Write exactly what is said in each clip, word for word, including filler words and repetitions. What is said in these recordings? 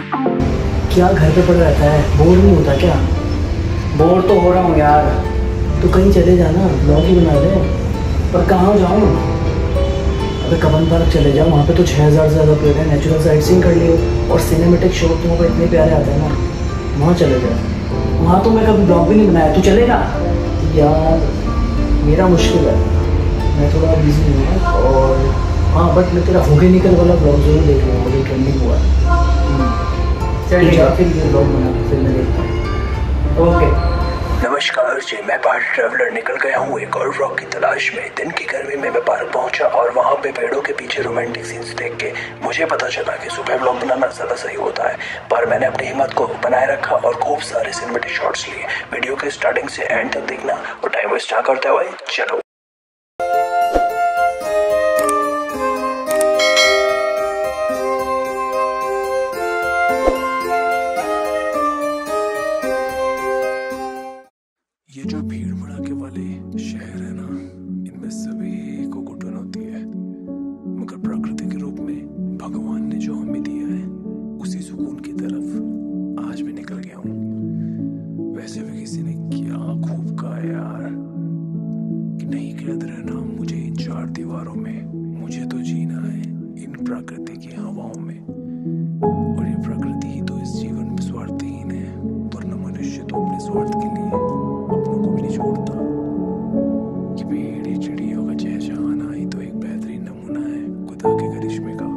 क्या घर पे पड़ा रहता है, बोर नहीं होता क्या? बोर तो हो रहा हूँ यार। तो कहीं चले जाना, ब्लॉग ही बना ले। पर कहाँ जाऊँ? अबे कबन पार्क चले जाओ, वहाँ पे तो छः हज़ार से ज़्यादा पेड़ है, नेचुरल साइट सीइंग कर लियो और सिनेमेटिक शॉट तो वहाँ पे इतने प्यारे आते हैं ना, वहाँ चले जाओ। वहाँ तो मैं कभी ब्लॉग भी नहीं बनाया, तू चलेगा? यार मेरा मुश्किल है, मैं थोड़ा बिजी हूँ ना। और हाँ, बट मैं तेरा होगे निकल वाला ब्लॉग जरूर देख लूँगा, जो ट्रेंडिंग हुआ है। चल ठीक है, फिर ये ब्लॉग बना के फिर मैं देखता हूँ। ओके। नमस्कार जी, मैं पार्क ट्रैवलर निकल गया हूँ एक और व्लॉग की तलाश में। दिन की गर्मी में मैं पार्क पहुंचा और वहाँ पे पेड़ों के पीछे रोमांटिक सीन्स देख के मुझे पता चला कि सुबह व्लॉग बनाना ज़्यादा सही होता है। पर मैंने अपनी हिम्मत को बनाए रखा और खूब सारे सिनेमेटिक शॉट्स लिए। वीडियो के स्टार्टिंग से एंड तक देखना और टाइम वेस्ट ना करते हुए चलो। ये जो भीड़ भड़ाके वाले शहर है ना, इनमें सभी को घुटन होती है, मगर प्रकृति के रूप में भगवान ने जो हमें दिया है उसी सुकून की तरफ आज मैं निकल गया हूँ। वैसे भी किसी ने क्या खूब कहा यार कि नहीं कैद रहना मुझे इन चार दीवारों में, मुझे तो जीना है इन प्रकृति की हवाओं में। और ये प्रकृति ही तो इस जीवन में स्वार्थहीन है, वरना मनुष्य तो अपने स्वार्थ के लिए अपनों को भी नहीं छोड़ता। ये पेड़, ये चिड़ियों का चहचहाना ही तो एक बेहतरीन नमूना है खुदा के करिश्मे का।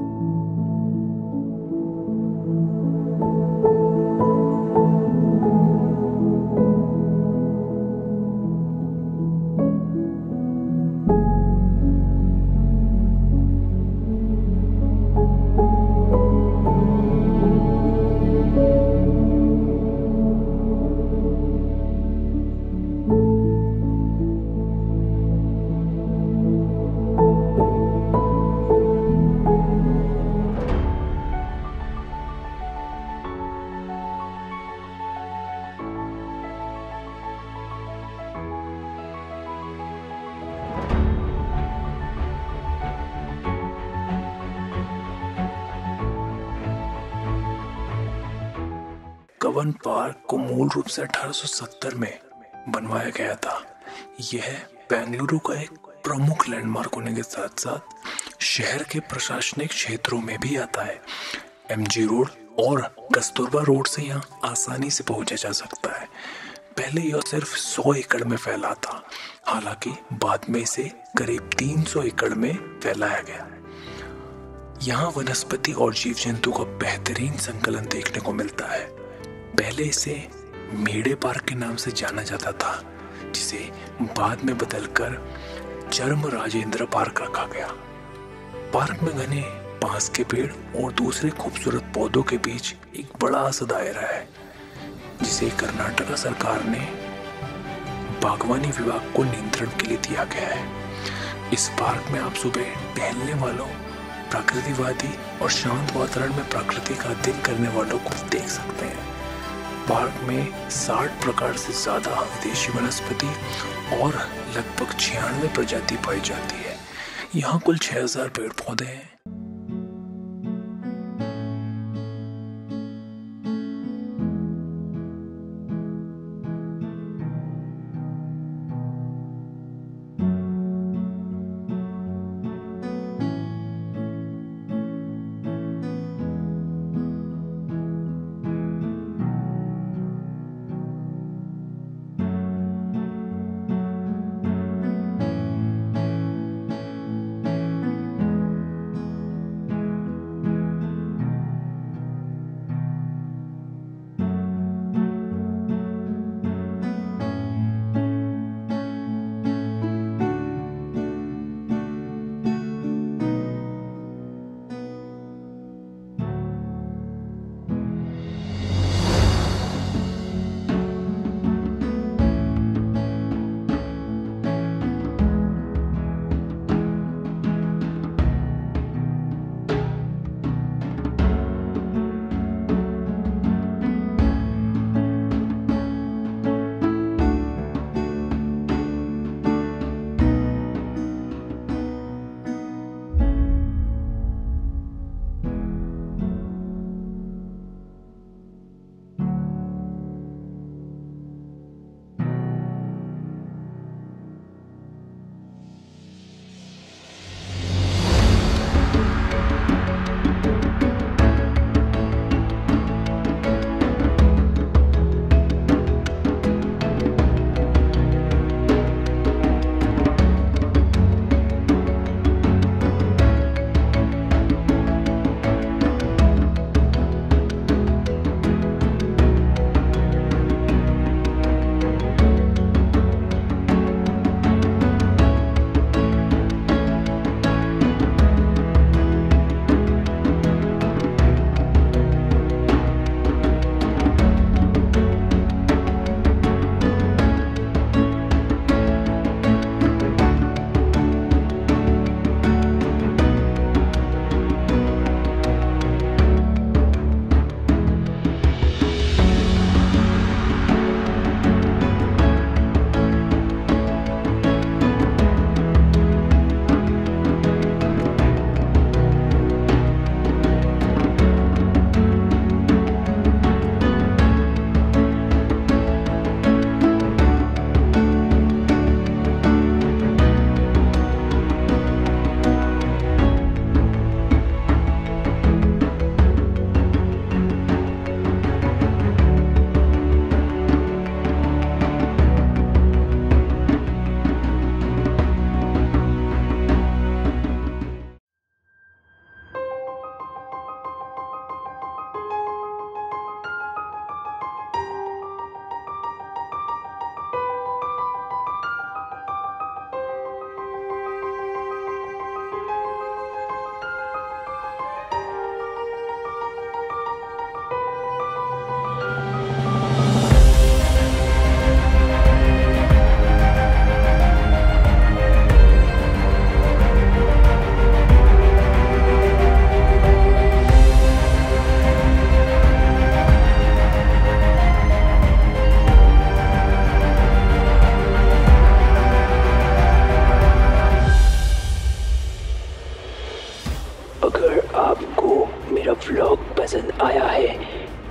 कवन पार्क को मूल रूप से अठारह सौ सत्तर में बनवाया गया था। यह बेंगलुरु का एक प्रमुख लैंडमार्क होने के साथ साथ शहर के प्रशासनिक क्षेत्रों में भी आता है। एमजी रोड और कस्तूरबा रोड से यहाँ आसानी से पहुंचा जा सकता है। पहले यह सिर्फ सौ एकड़ में फैला था, हालांकि बाद में इसे करीब तीन सौ एकड़ में फैलाया गया। यहाँ वनस्पति और जीव जंतु का बेहतरीन संकलन देखने को मिलता है। पहले इसे मेड़े पार्क के नाम से जाना जाता था, जिसे बाद में बदलकर चर्म राजेंद्र पार्क रखा गया। पार्क में घने बांस के पेड़ और दूसरे खूबसूरत पौधों के बीच एक बड़ा सा दायरा है, जिसे कर्नाटक सरकार ने बागवानी विभाग को नियंत्रण के लिए दिया गया है। इस पार्क में आप सुबह टहलने वालों, प्रकृतिवादी और शांत वातावरण में प्रकृति का अध्ययन करने वालों को देख सकते हैं। पार्क में साठ प्रकार से ज्यादा विदेशी वनस्पति और लगभग छियानवे प्रजाति पाई जाती है। यहाँ कुल छह हजार पेड़ पौधे हैं।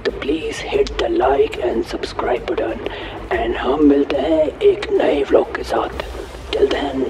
तो please hit the like and subscribe button, and हम मिलते हैं एक नए व्लॉग के साथ। Till then